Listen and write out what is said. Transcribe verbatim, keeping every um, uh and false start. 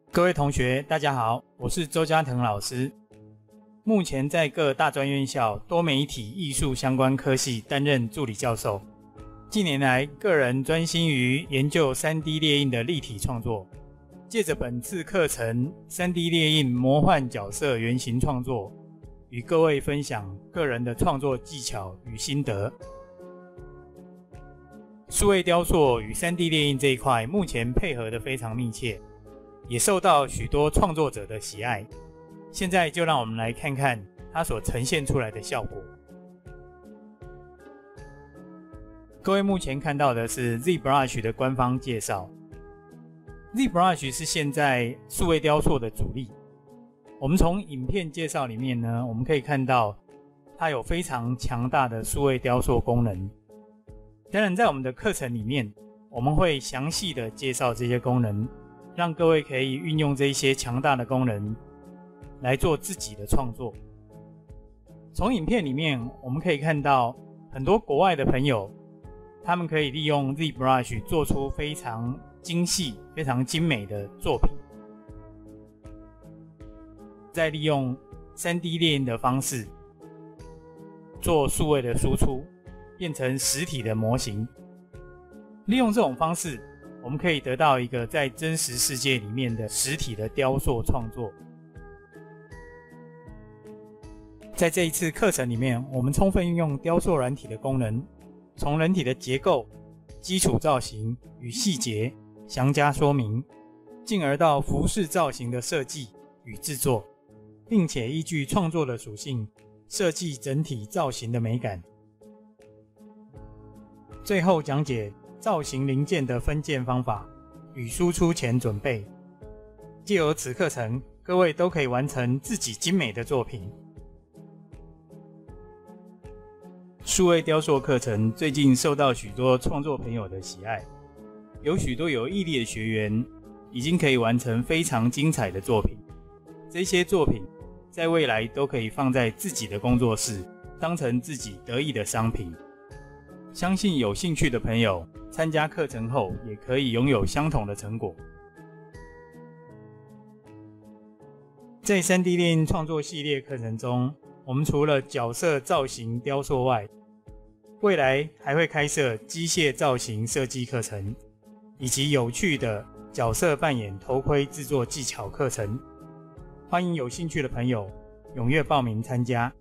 各位同学大家好，我是周嘉腾老师，目前在各大专院校多媒体艺术相关科系担任助理教授。近年来个人专心于研究 三 D 列印的立体创作，借着本次课程 三 D 列印魔幻角色原型创作，与各位分享个人的创作技巧与心得。数位雕塑与 三 D 列印这一块目前配合得非常密切，也受到许多创作者的喜爱。现在就让我们来看看它所呈现出来的效果。各位目前看到的是 ZBrush 的官方介绍。ZBrush 是现在数位雕塑的主力。我们从影片介绍里面呢，我们可以看到它有非常强大的数位雕塑功能。当然在我们的课程里面，我们会详细的介绍这些功能，让各位可以运用这一些强大的功能来做自己的创作。从影片里面我们可以看到很多国外的朋友，他们可以利用 ZBrush 做出非常精细非常精美的作品，再利用 三 D 列印的方式做数位的输出，变成实体的模型。利用这种方式，我们可以得到一个在真实世界里面的实体的雕塑创作。在这一次课程里面，我们充分运用雕塑软体的功能，从人体的结构、基础造型与细节详加说明，进而到服饰造型的设计与制作，并且依据创作的属性设计整体造型的美感。最后讲解造型零件的分件方法与输出前准备，藉由此课程，各位都可以完成自己精美的作品。数位雕塑课程最近受到许多创作朋友的喜爱，有许多有毅力的学员已经可以完成非常精彩的作品。这些作品在未来都可以放在自己的工作室，当成自己得意的商品。相信有兴趣的朋友参加课程后，也可以拥有相同的成果。在 三 D 列印创作系列课程中，我们除了角色造型雕塑外，未来还会开设机械造型设计课程，以及有趣的角色扮演头盔制作技巧课程。欢迎有兴趣的朋友踊跃报名参加。